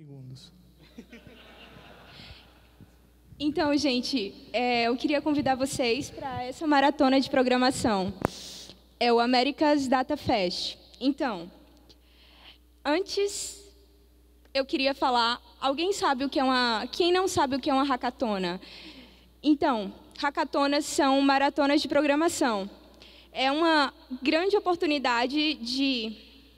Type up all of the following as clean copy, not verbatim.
segundos. Então, gente, eu queria convidar vocês para essa maratona de programação. É o America's Data Fest. Então, antes, eu queria falar... Alguém sabe o que é uma... Quem não sabe o que é uma hackatona? Então, hackatonas são maratonas de programação. É uma grande oportunidade de...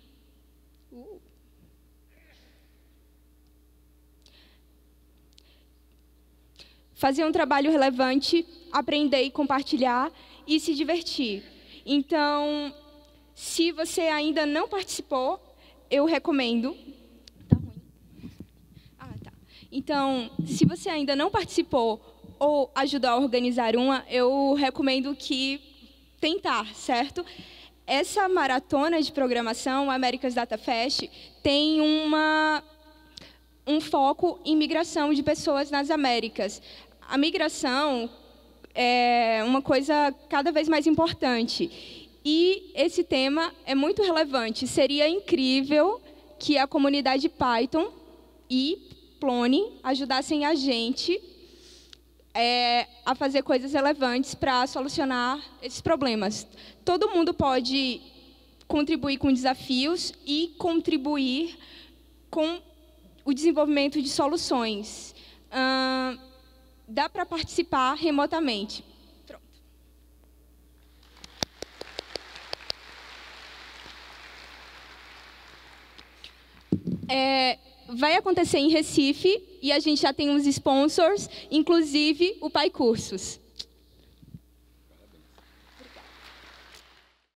fazer um trabalho relevante, aprender e compartilhar e se divertir. Então, se você ainda não participou, eu recomendo. Tá ruim? Tá. Então, se você ainda não participou ou ajudou a organizar uma, eu recomendo que tentar, certo? Essa maratona de programação, America's Data Fest, tem um foco em migração de pessoas nas Américas. A migração é uma coisa cada vez mais importante. E esse tema é muito relevante. Seria incrível que a comunidade Python e Plone ajudassem a gente a fazer coisas relevantes para solucionar esses problemas. Todo mundo pode contribuir com desafios e contribuir com o desenvolvimento de soluções. Dá para participar remotamente. Pronto. Vai acontecer em Recife e a gente já tem uns sponsors, inclusive o Pai Cursos.